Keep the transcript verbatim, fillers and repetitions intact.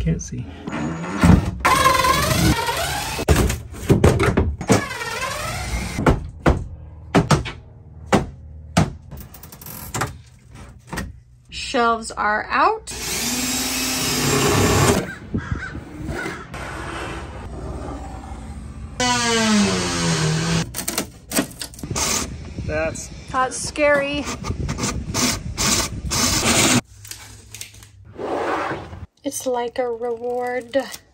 can't see. Shelves are out. That's That's scary. It's like a reward.